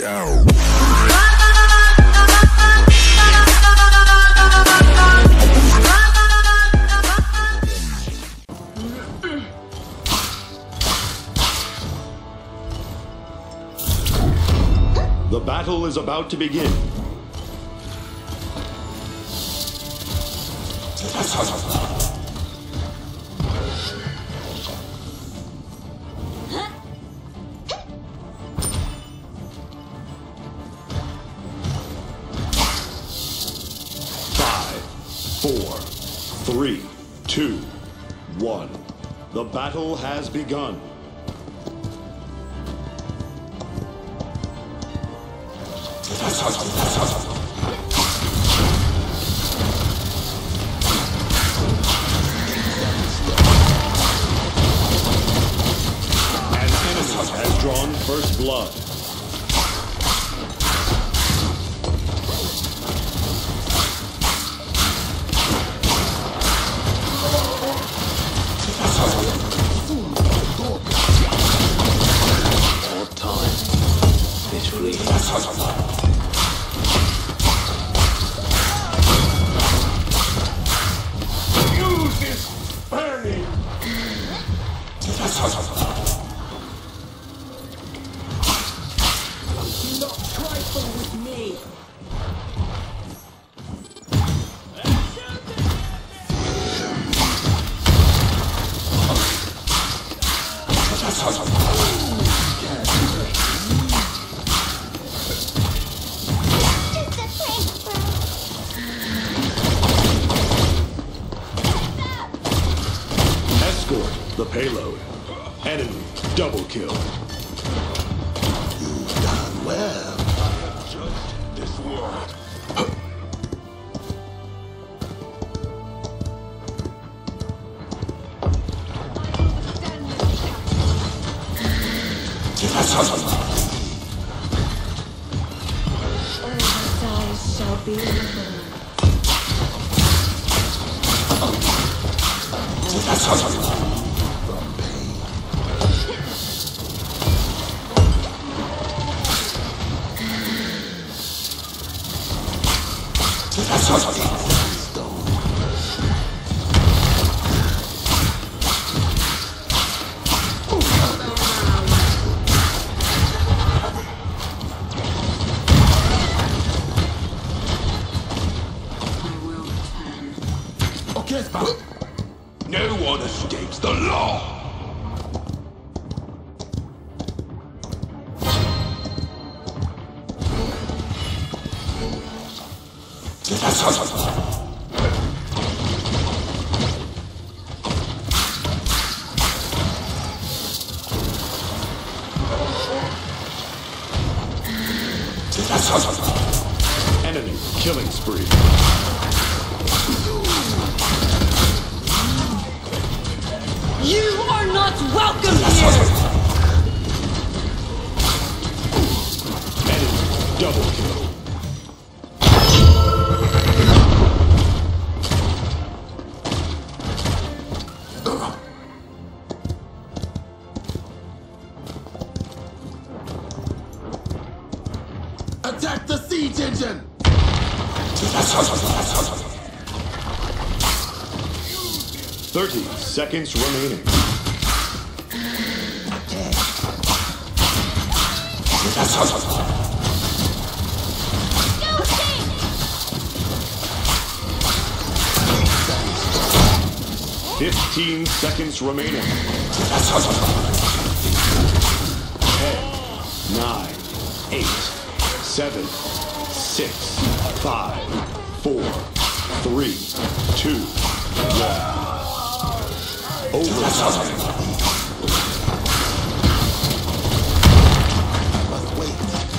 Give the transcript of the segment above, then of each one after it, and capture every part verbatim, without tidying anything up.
down. The battle is about to begin. Five, four, three, two, one. The battle has begun. An enemy has drawn first blood. More time. This really Use this burning. Do not trifle with me. Escort the payload. Enemy double kill. You've done well. Judged this world. All my eyes shall be removed. No one escapes the law. Enemy killing spree. You are not welcome here! Enemy double kill. Attack the siege engine! Thirty seconds remaining. Fifteen seconds remaining. Ten, nine, eight, seven, six, five, four, three, two, one. Overtime. But wait.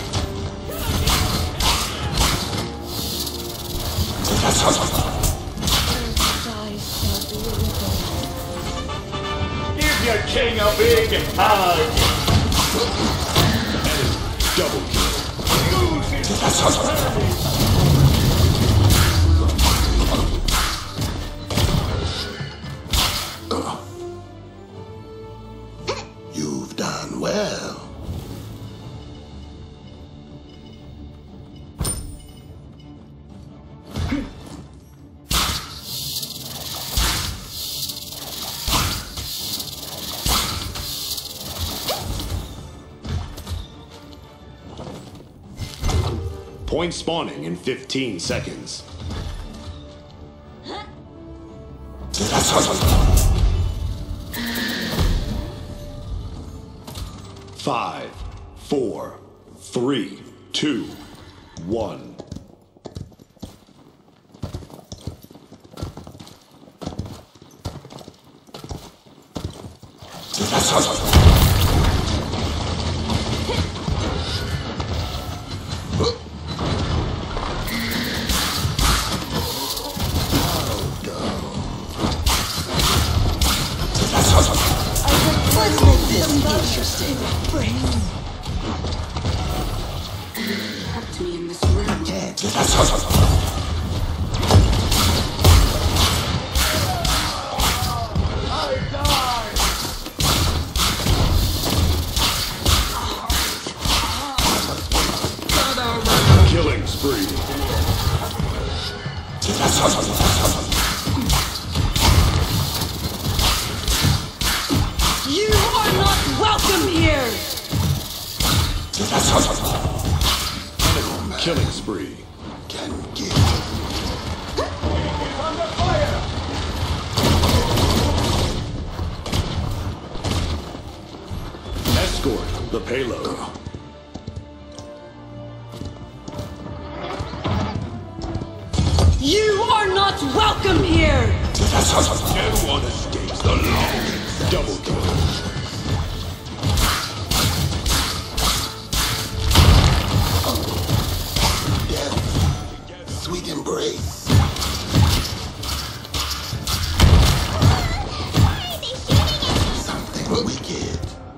Give your king a big hug. Enemy double kill. Use his burning. You've done well. Point spawning in fifteen seconds. Five, four, three, two, one. Let's make this interesting. Kept me in this room. Killing spree. You are not welcome here! Killing spree. Can get. Escort the payload. You are not welcome here! No one escapes the law. Double kill. Death. Sweet embrace. Something wicked.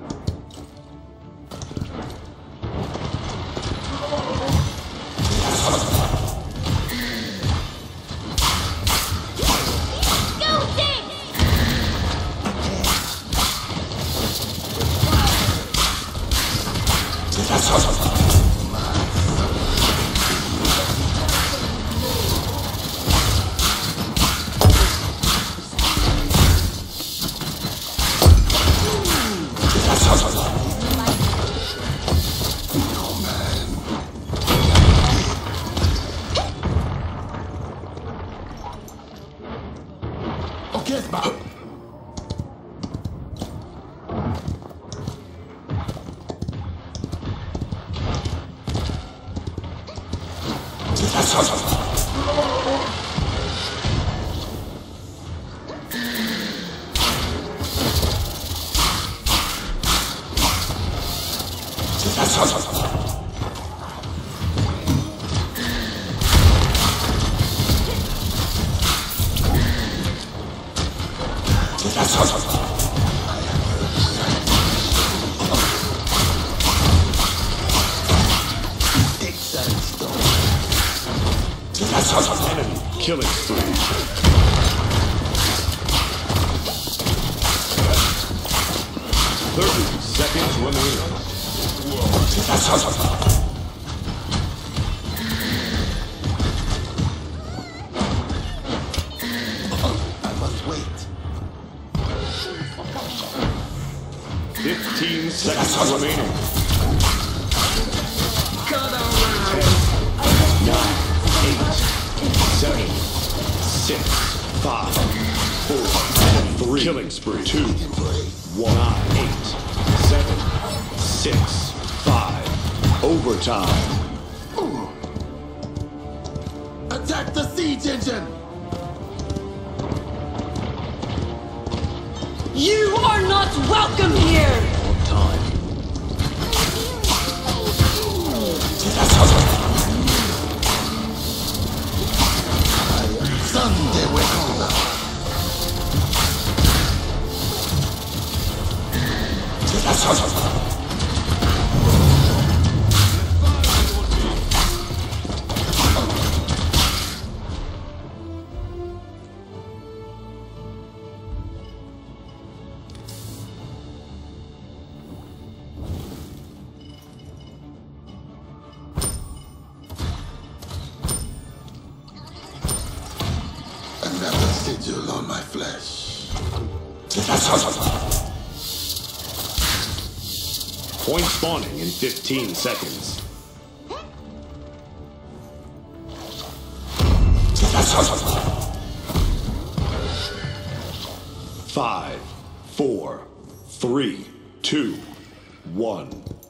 Okay, Bob. Enemy killing spree. Thirty seconds remaining. I must wait. Fifteen seconds remaining. Seven, six, five, four, three, killing spree, two, one, nine, eight, seven, six, five, overtime. Attack the siege engine. You are not welcome here! Time. Sunday we come. Another sigil on my flesh. Point spawning in fifteen seconds. Five, four, three, two, one.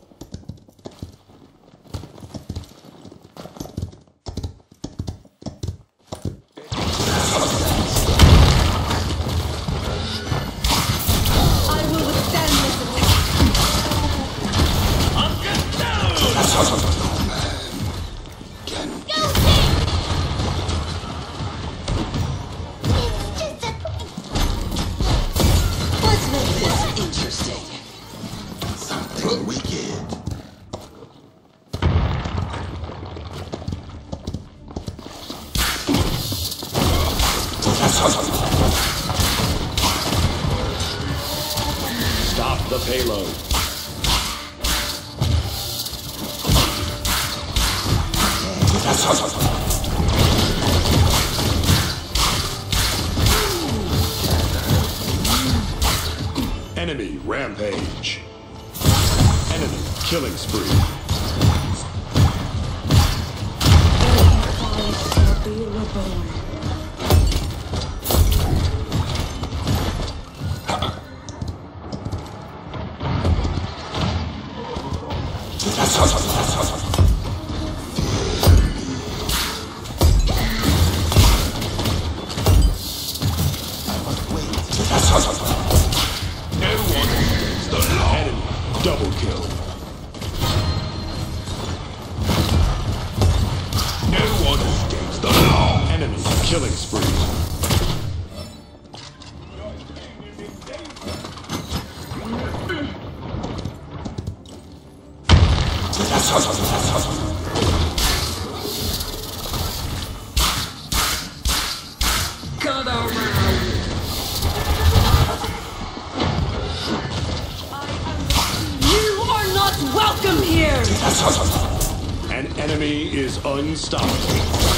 I will withstand this attack. Can Let's make this interesting. something wicked. Stop the payload. Enemy rampage. Enemy killing spree. I shall be reborn. No one escapes the law. Enemy double kill. No one escapes the law. Enemy killing spree. Gather round. You are not welcome here. An enemy is unstoppable.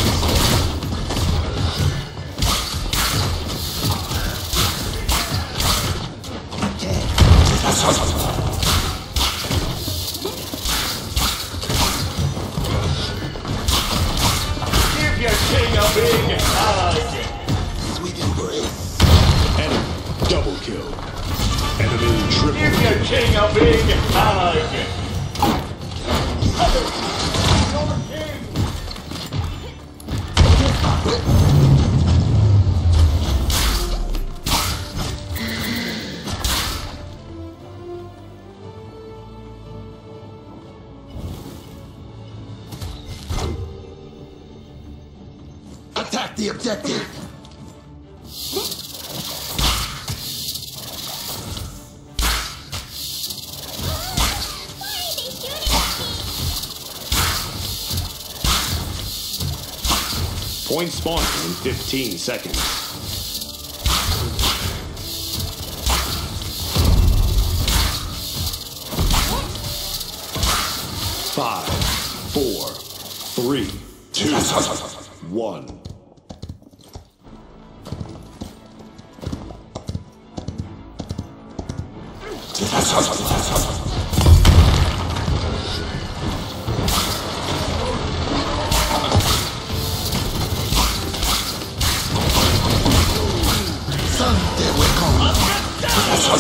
Give your king a big hug. Sweet embrace. Enemy double kill. Enemy triple Give your kill. king a big hug. Attack the objective. Point spawning in fifteen seconds. Five, four, three, two, one. Sunday will come.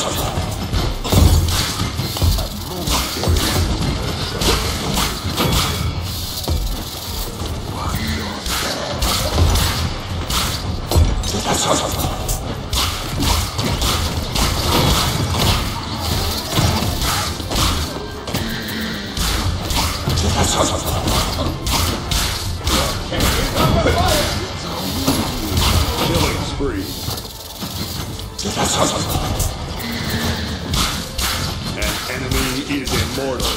Killing spree. An enemy is immortal.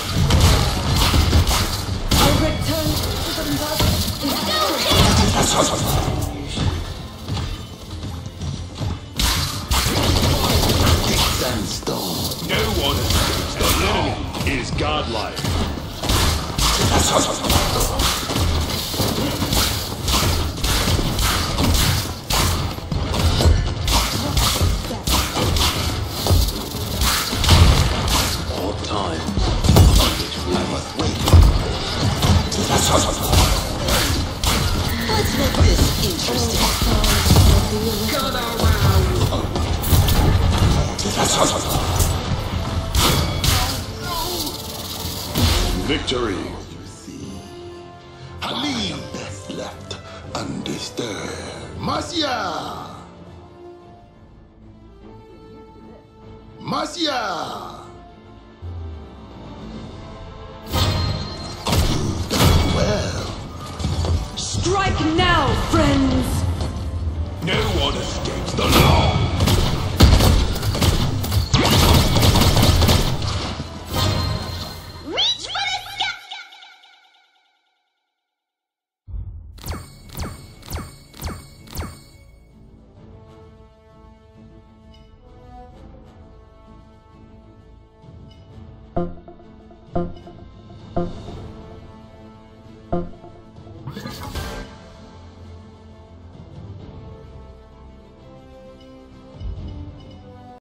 I return to the mother. Sandstone. No one escapes the An law. enemy is godlike. All time. Let's make this interesting. Victory. You see, I leave best left undisturbed. Marcia! Marcia! You've done well. Strike now, friends! No one escapes the law! Reach for the sky! Uh, uh.